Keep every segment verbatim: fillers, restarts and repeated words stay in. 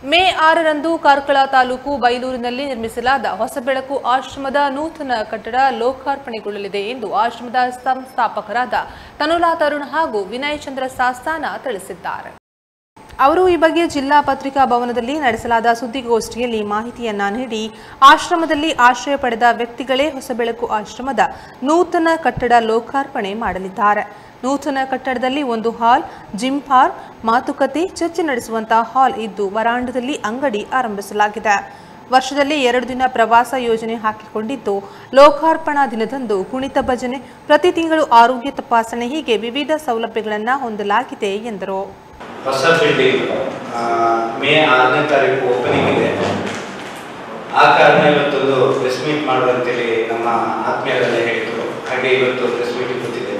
ಮೇ ಆರರಂದು ಕಾರ್ಕಳ ತಾಲೂಕು ಬೈಲೂರಿನಲ್ಲಿ ನಿರ್ಮಿಸಲಾದ ಹೊಸಬೆಳಕು ಆಶ್ರಮದ ನೂತನ ಕಟ್ಟಡ ಲೋಕಾರ್ಪಣೆಗೊಳ್ಳಲಿದೆ ಎಂದು ಆಶ್ರಮದ ಸಂಸ್ಥಾಪಕರಾದ ತನುಲಾ ತರುಣ್ ಹಾಗೂ ವಿನಯ್ ಚಂದ್ರ ಸಾಸ್ತಾನ ತಿಳಿಸಿದ್ದಾರೆ. ಅವರು ಈ ಬಗ್ಗೆ ಜಿಲ್ಲಾ ಪತ್ರಿಕಾ ಭವನದಲ್ಲಿ ನಡೆಸಲಾದ ಸುದ್ದಿಗೋಷ್ಠಿಯಲ್ಲಿ ಮಾಹಿತಿಯನ್ನ ನೀಡಿ ಆಶ್ರಮದಲ್ಲಿ ಆಶ್ರಯ ಪಡೆದ ವ್ಯಕ್ತಿಗಳೇ ಹೊಸಬೆಳಕು ಆಶ್ರಮದ ನೂತನ ಕಟ್ಟಡ ಲೋಕಾರ್ಪಣೆ ಮಾಡಲಿದ್ದಾರೆ. ನೂತನ ಕಟ್ಟಡದಲ್ಲಿ ಒಂದು ಹಾಲ್, ಜಿಮ್ ಪಾರ್ಕ್, ಮಾತುಕತೆ, ಚರ್ಚೆ ನಡೆಸುವಂತಹ ಹಾಲ್ ಇದ್ದು ವರಾಂಡದಲ್ಲಿ ಅಂಗಡಿ ಆರಂಭಿಸಲಾಗಿದೆ. ವರ್ಷದಲ್ಲಿ ಎರಡು ದಿನ ಪ್ರವಾಸ ಯೋಜನೆ ಹಾಕಿಕೊಂಡಿದ್ದು ಲೋಕಾರ್ಪಣಾ ದಿನದಂದು ಕುಣಿತ ಭಜನೆ, ಪ್ರತಿ ತಿಂಗಳು ಆರೋಗ್ಯ ತಪಾಸಣೆ ಹೀಗೆ ವಿವಿಧ ಸೌಲಭ್ಯಗಳನ್ನು ಹೊಂದಲಾಗಿದೆ ಎಂದರು. ಹೊಸ ಬಿಲ್ಡಿಂಗ್ ಮೇ ಆರನೇ ತಾರೀಕು ಓಪನಿಂಗ್ ಇದೆ. ಆ ಕಾರಣ ಇವತ್ತೊಂದು ಪ್ರೆಸ್ ಮೀಟ್ ಮಾಡುವಂತೇಳಿ ನಮ್ಮ ಆತ್ಮೀಯರೆಲ್ಲ ಹೇಳಿದ್ರು. ಹಾಗೆ ಇವತ್ತು ಪ್ರೆಸ್ ಮೀಟಿಂಗ್ ಕೂತಿದ್ದೇವೆ.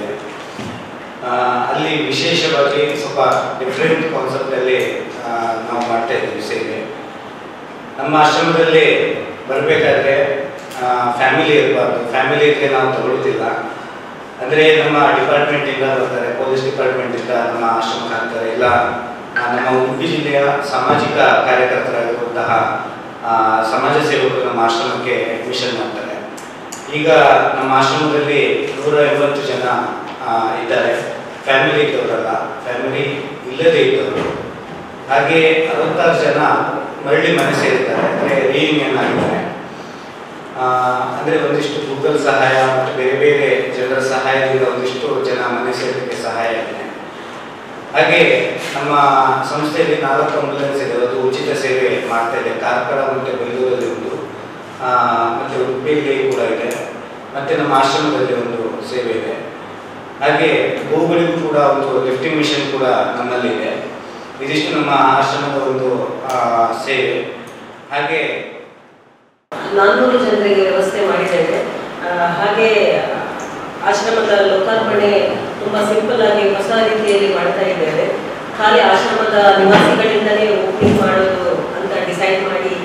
ಅಲ್ಲಿ ವಿಶೇಷವಾಗಿ ಸ್ವಲ್ಪ ಡಿಫ್ರೆಂಟ್ ಕಾನ್ಸೆಪ್ಟಲ್ಲಿ ನಾವು ಮಾಡ್ತಾ ಇದ್ದೀವಿ ಸೇವೆ. ನಮ್ಮ ಆಶ್ರಮದಲ್ಲಿ ಬರಬೇಕಾದ್ರೆ ಫ್ಯಾಮಿಲಿ ಇರಬಾರ್ದು. ಫ್ಯಾಮಿಲಿ ಇದ್ರೆ ನಾವು ತಗೊಳ್ಳೋದಿಲ್ಲ. ಅಂದರೆ ನಮ್ಮ ಡಿಪಾರ್ಟ್ಮೆಂಟಿಂದ ಬರ್ತಾರೆ, ಪೊಲೀಸ್ ಡಿಪಾರ್ಟ್ಮೆಂಟಿಂದ ನಮ್ಮ ಆಶ್ರಮಕ್ಕೆ ಹಾಕ್ತಾರೆ, ಇಲ್ಲ ನಮ್ಮ ಉಡುಪಿ ಜಿಲ್ಲೆಯ ಸಾಮಾಜಿಕ ಕಾರ್ಯಕರ್ತರಾಗಿರುವಂತಹ ಸಮಾಜ ಸೇವಕರು ನಮ್ಮ ಆಶ್ರಮಕ್ಕೆ ಅಡ್ಮಿಷನ್ ಮಾಡ್ತಾರೆ. ಈಗ ನಮ್ಮ ಆಶ್ರಮದಲ್ಲಿ ನೂರ ಎಂಬತ್ತು ಜನ ಇದ್ದಾರೆ. ಫ್ಯಾಮಿಲಿ ಇದ್ದವರಲ್ಲ, ಫ್ಯಾಮಿಲಿ ಇಲ್ಲದೇ ಇದ್ದವರು. ಹಾಗೆ ಅರವತ್ತಾರು ಜನ ಮರಳಿ ಮನೆ ಸೇರಿದ್ದಾರೆ, ಅಂದರೆ ರೀಯೂನಿಯನ್ ಆಗಿದ್ದಾರೆ. ಅಂದರೆ ಒಂದಿಷ್ಟು ಗೂಗಲ್ ಸಹಾಯ ಮತ್ತು ಬೇರೆ ಬೇರೆ ಜನರ ಸಹಾಯದಿಂದ ಒಂದಿಷ್ಟು ಜನ ಮನೆ ಸೇರಲಿಕ್ಕೆ ಸಹಾಯ ಆಗಿದೆ. ಹಾಗೆ ನಮ್ಮ ಸಂಸ್ಥೆಯಲ್ಲಿ ನಾಲ್ಕು ಆಂಬುಲೆನ್ಸ್ ಇದೆ, ಅದು ಉಚಿತ ಸೇವೆ ಮಾಡ್ತಾ ಇದೆ. ಕಾರ್ಕಳ ಮತ್ತು ಬೈಲೂರಲ್ಲಿ ಒಂದು, ಮತ್ತು ಉಡುಪಿಯಲ್ಲಿ ಕೂಡ ಇದೆ, ಮತ್ತು ನಮ್ಮ ಆಶ್ರಮದಲ್ಲಿ ಒಂದು ಸೇವೆ ಇದೆ. ಹಾಗೆ ಗೋಗಳಿಗೂ ಕೂಡ ಒಂದು ಲಿಫ್ಟಿಂಗ್ ಮಿಷನ್ ಕೂಡ ನಮ್ಮಲ್ಲಿದೆ. ಇದಿಷ್ಟು ನಮ್ಮ ಆಶ್ರಮದ ಒಂದು ಸೇವೆ. ಹಾಗೆ ನಾನ್ನೂರು ಜನರಿಗೆ ವ್ಯವಸ್ಥೆ ಮಾಡಿದ್ದೇವೆ. ಹಾಗೆ ಆಶ್ರಮದ ಲೋಕಾರ್ಪಣೆ ತುಂಬ ಸಿಂಪಲ್ ಆಗಿ ಹೊಸ ರೀತಿಯಲ್ಲಿ ಮಾಡ್ತಾ ಇದ್ದೇವೆ. ಖಾಲಿ ಆಶ್ರಮದ ನಿವಾಸಿಗಳಿಂದಲೇ ಓಪನಿಂಗ್ ಮಾಡೋದು ಅಂತ ಡಿಸೈಡ್ ಮಾಡಿ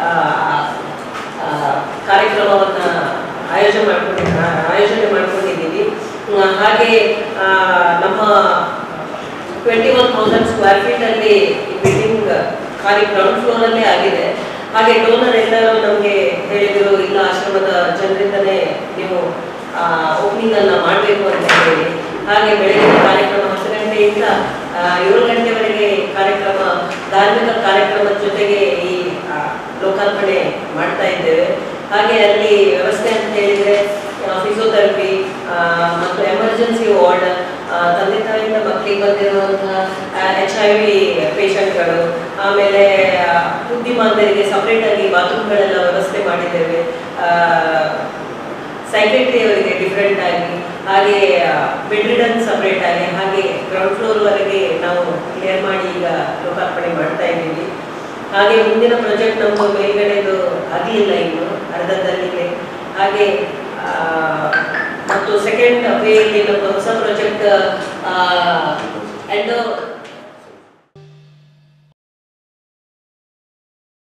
ಕಾರ್ಯಕ್ರಮವನ್ನು ಆಯೋಜನೆ ಮಾಡ್ಕೊಂಡಿ ಆಯೋಜನೆ ಮಾಡ್ಕೊಂಡಿದ್ದೀವಿ. ಹಾಗೆ ನಮ್ಮ ಟ್ವೆಂಟಿ ಒನ್ ಥೌಸಂಡ್ ಸ್ಕ್ವೇರ್ ಫೀಟಲ್ಲಿ ಬಿಲ್ಡಿಂಗ್ ಖಾಲಿ ಗ್ರೌಂಡ್ ಫ್ಲೋರಲ್ಲೇ ಆಗಿದೆ. ಹಾಗೆ ಡೋನರ್ ಎಲ್ಲರೂ ನಮಗೆ ಹೇಳಿದರು, ಇಲ್ಲ ಆಶ್ರಮದ ಜನರಿಂದಲೇ ನೀವು ಓಪನಿಂಗ್ ಅನ್ನ ಮಾಡಬೇಕು ಅಂತ ಹೇಳಿ. ಹಾಗೆ ಬೆಳಗಿನ ಕಾರ್ಯಕ್ರಮ ಹತ್ತು ಗಂಟೆಯಿಂದ ಏಳು ಗಂಟೆವರೆಗೆ ಕಾರ್ಯಕ್ರಮ, ಧಾರ್ಮಿಕ ಕಾರ್ಯಕ್ರಮದ ಜೊತೆಗೆ ಈ ಲೋಕಾರ್ಪಣೆ ಮಾಡ್ತಾ ಇದ್ದೇವೆ. ಹಾಗೆ ಅಲ್ಲಿ ವ್ಯವಸ್ಥೆ ಅಂತ ಹೇಳಿದರೆ ಫಿಸಿಯೋಥೆರಪಿ ಮತ್ತು ಎಮರ್ಜೆನ್ಸಿ ವಾರ್ಡ್, ತಂದೆ ತಾಯಿಯಿಂದ ಮಕ್ಕಳಿಗೆ ಬಂದಿರುವಂತಹ ಎಚ್ ಐ ವಿ ಪೇಷಂಟ್ಗಳು, ಆಮೇಲೆ ಬುದ್ಧಿಮಾಂದರಿಗೆ ಸಪ್ರೇಟಾಗಿ ಬಾತ್ರೂಮ್ಗಳೆಲ್ಲ ವ್ಯವಸ್ಥೆ ಮಾಡಿದ್ದೇವೆ. ಸೈಕೆಟ್ರಿ ಅವರಿಗೆ ಡಿಫ್ರೆಂಟ್ ಆಗಿ, ಹಾಗೆ ಬೆಡ್ ರಿಡನ್ ಸಪ್ರೇಟ್ ಆಗಿ, ಹಾಗೆ ಗ್ರೌಂಡ್ ಫ್ಲೋರ್ವರೆಗೆ ನಾವು ಕ್ಲಿಯರ್ ಮಾಡಿ ಈಗ ಲೋಕಾರ್ಪಣೆ ಮಾಡ್ತಾ ಇದ್ದೀವಿ. ಹಾಗೆ ಮುಂದಿನ ಪ್ರಾಜೆಕ್ಟ್ ನಮ್ಮದು ಮೇಲ್ಗಡೆದು ಆಗಲಿಲ್ಲ, ಇನ್ನು ಅರ್ಧದಲ್ಲಿದೆ. ಹಾಗೆ ಮತ್ತು ಸೆಕೆಂಡ್ ವೇಯಲ್ಲಿ ನಮ್ಮದು ಹೊಸ ಪ್ರಾಜೆಕ್ಟ್ ಎಂಡೋ